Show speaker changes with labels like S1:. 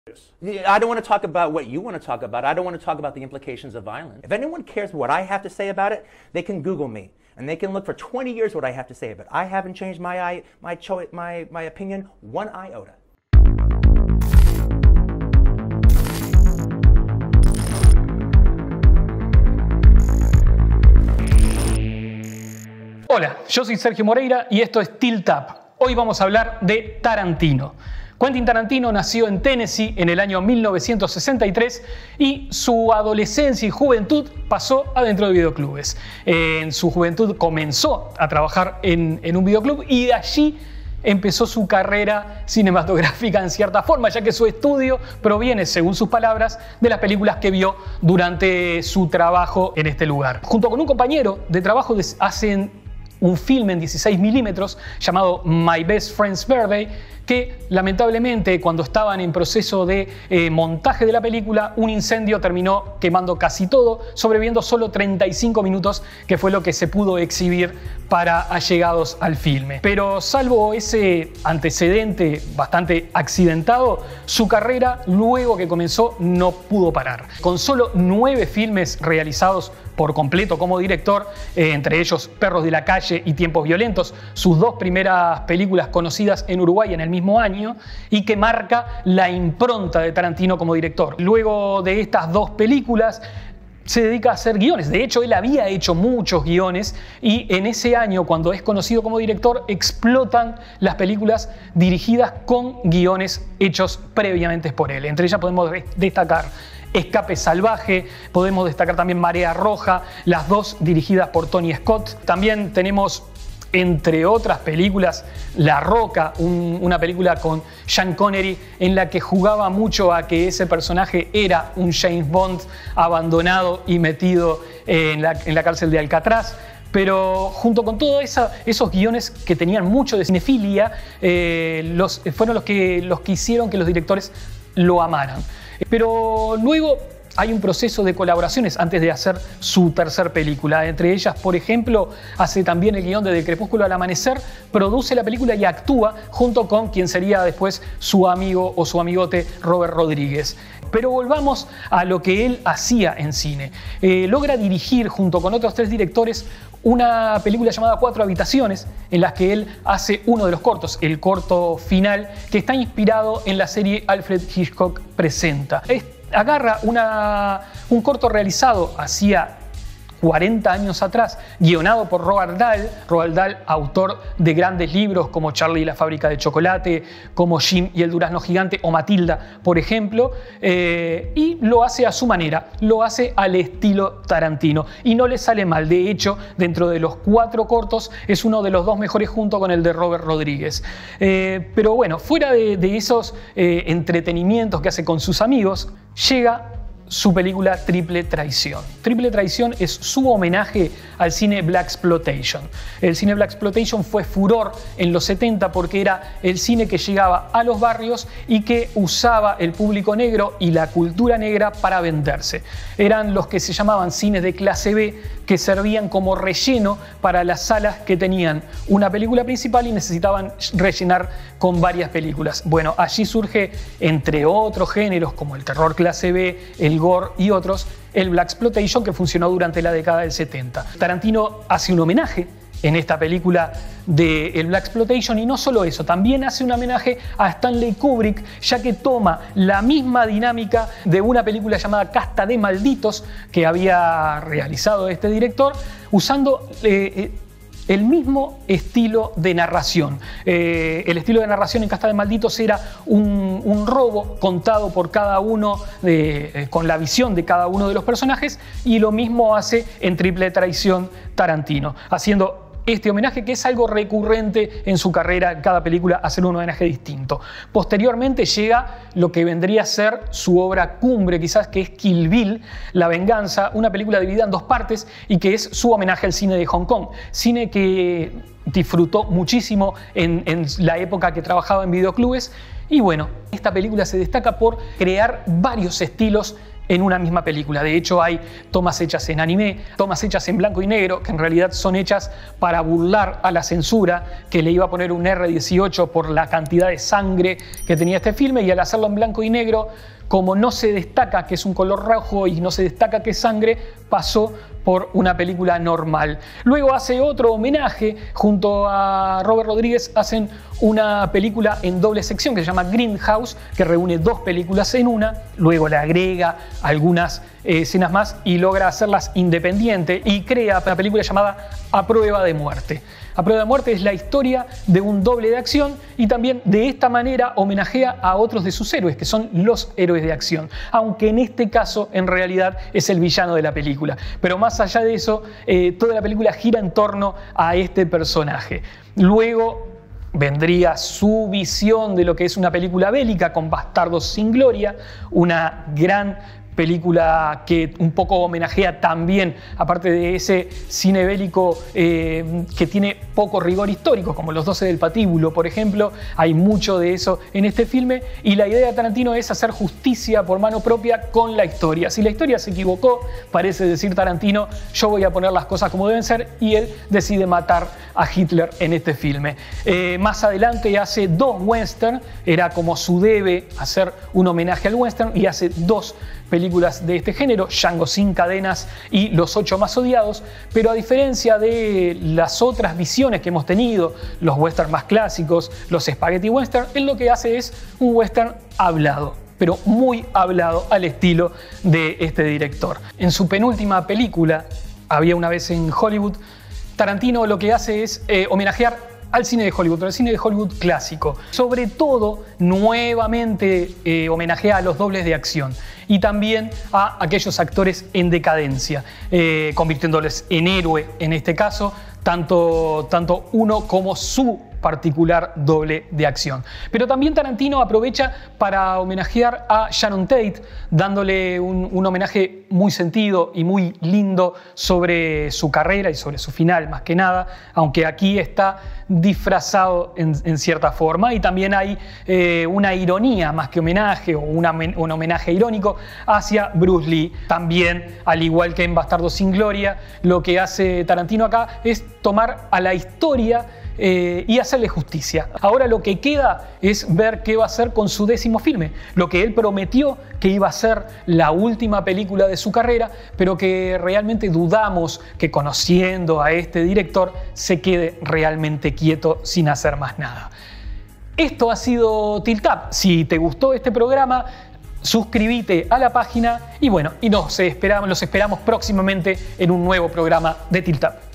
S1: I don't want to talk about what you want to talk about. I don't want to talk about the implications of violence. If anyone cares what I have to say about it, they can Google me. And they can look for 20 years what I have to say about it. I haven't changed my opinion one iota.
S2: Hola, yo soy Sergio Moreira y esto es Tilt Up. Hoy vamos a hablar de Tarantino. Quentin Tarantino nació en Tennessee en el año 1963 y su adolescencia y juventud pasó adentro de videoclubes. En su juventud comenzó a trabajar en un videoclub y de allí empezó su carrera cinematográfica en cierta forma, ya que su estudio proviene, según sus palabras, de las películas que vio durante su trabajo en este lugar. Junto con un compañero de trabajo hacen un filme en 16 milímetros llamado My Best Friend's Birthday, que lamentablemente cuando estaban en proceso de montaje de la película, un incendio terminó quemando casi todo, sobreviviendo solo 35 minutos, que fue lo que se pudo exhibir para allegados al filme. Pero salvo ese antecedente bastante accidentado, su carrera luego que comenzó no pudo parar. Con solo 9 filmes realizados por completo como director, entre ellos Perros de la Calle y Tiempos Violentos, sus 2 primeras películas conocidas en Uruguay en el mismo año y que marca la impronta de Tarantino como director. Luego de estas 2 películas se dedica a hacer guiones. De hecho, él había hecho muchos guiones y en ese año, cuando es conocido como director, explotan las películas dirigidas con guiones hechos previamente por él. Entre ellas podemos destacar Escape Salvaje, podemos destacar también Marea Roja, las 2 dirigidas por Tony Scott. También tenemos, entre otras películas, La Roca, una película con Sean Connery en la que jugaba mucho a que ese personaje era un James Bond abandonado y metido en la cárcel de Alcatraz. Pero junto con todos esos guiones que tenían mucho de cinefilia, fueron los que hicieron que los directores lo amaran. Pero luego hay un proceso de colaboraciones antes de hacer su tercer película. Entre ellas, por ejemplo, hace también el guión de Del Crepúsculo al Amanecer, produce la película y actúa junto con quien sería después su amigo o su amigote Robert Rodríguez. Pero volvamos a lo que él hacía en cine. Logra dirigir junto con otros 3 directores una película llamada 4 Habitaciones, en las que él hace uno de los cortos, el corto final, que está inspirado en la serie Alfred Hitchcock Presenta. Agarra un corto realizado hacía 40 años atrás, guionado por Roald Dahl, autor de grandes libros como Charlie y la fábrica de chocolate, como Jim y el durazno gigante o Matilda, por ejemplo, y lo hace a su manera, lo hace al estilo Tarantino y no le sale mal. De hecho, dentro de los 4 cortos es uno de los 2 mejores junto con el de Robert Rodríguez. Pero bueno, fuera de esos entretenimientos que hace con sus amigos, llega su película Triple Traición. Triple Traición es su homenaje al cine Blaxploitation. El cine Blaxploitation fue furor en los 70 porque era el cine que llegaba a los barrios y que usaba el público negro y la cultura negra para venderse. Eran los que se llamaban cines de clase B, que servían como relleno para las salas que tenían una película principal y necesitaban rellenar con varias películas. Bueno, allí surge, entre otros géneros como el terror clase B, el gore y otros, el Blaxploitation, que funcionó durante la década del 70. Tarantino hace un homenaje en esta película del Blaxploitation y no solo eso, también hace un homenaje a Stanley Kubrick, ya que toma la misma dinámica de una película llamada Casta de Malditos que había realizado este director, usando el mismo estilo de narración. El estilo de narración en Casta de Malditos era un robo contado por cada uno, con la visión de cada uno de los personajes, y lo mismo hace en Triple Traición Tarantino, haciendo este homenaje que es algo recurrente en su carrera, en cada película hacer un homenaje distinto. Posteriormente llega lo que vendría a ser su obra cumbre, quizás, que es Kill Bill, La Venganza, una película dividida en 2 partes y que es su homenaje al cine de Hong Kong, cine que disfrutó muchísimo en la época que trabajaba en videoclubes. Y bueno, esta película se destaca por crear varios estilos en una misma película. De hecho, hay tomas hechas en anime, tomas hechas en blanco y negro, que en realidad son hechas para burlar a la censura, que le iba a poner un R18 por la cantidad de sangre que tenía este filme, y al hacerlo en blanco y negro, como no se destaca que es un color rojo y no se destaca que es sangre, pasó por una película normal. Luego hace otro homenaje, junto a Robert Rodríguez hacen una película en doble sección que se llama Grindhouse, que reúne dos películas en una, luego le agrega algunas escenas más y logra hacerlas independiente y crea una película llamada A Prueba de Muerte. A Prueba de Muerte es la historia de un doble de acción y también de esta manera homenajea a otros de sus héroes, que son los héroes de acción, aunque en este caso en realidad es el villano de la película. Pero más allá de eso, toda la película gira en torno a este personaje. Luego vendría su visión de lo que es una película bélica con Bastardos sin Gloria, una gran película que un poco homenajea también, aparte de ese cine bélico que tiene poco rigor histórico, como Los 12 del Patíbulo, por ejemplo. Hay mucho de eso en este filme, y la idea de Tarantino es hacer justicia por mano propia con la historia. Si la historia se equivocó, parece decir Tarantino, yo voy a poner las cosas como deben ser, y él decide matar a Hitler en este filme. Más adelante hace dos western, era como su debe hacer un homenaje al western, y hace dos películas de este género, Django sin cadenas y Los 8 más odiados, pero a diferencia de las otras visiones que hemos tenido, los western más clásicos, los spaghetti western, él lo que hace es un western hablado, pero muy hablado al estilo de este director. En su penúltima película, Había una vez en Hollywood, Tarantino lo que hace es homenajear al cine de Hollywood, pero al cine de Hollywood clásico. Sobre todo, nuevamente homenajea a los dobles de acción y también a aquellos actores en decadencia, convirtiéndoles en héroe en este caso, tanto uno como su particular doble de acción. Pero también Tarantino aprovecha para homenajear a Sharon Tate, dándole un homenaje muy sentido y muy lindo sobre su carrera y sobre su final, más que nada, aunque aquí está disfrazado en cierta forma, y también hay una ironía más que homenaje, o un homenaje irónico hacia Bruce Lee. También, al igual que en Bastardos sin Gloria, lo que hace Tarantino acá es tomar a la historia y hacerle justicia. Ahora lo que queda es ver qué va a hacer con su 10º filme, lo que él prometió que iba a ser la última película de su carrera, pero que realmente dudamos que, conociendo a este director, se quede realmente quieto sin hacer más nada. Esto ha sido Tilt Up. Si te gustó este programa, suscríbete a la página y bueno, los esperamos próximamente en un nuevo programa de Tilt Up.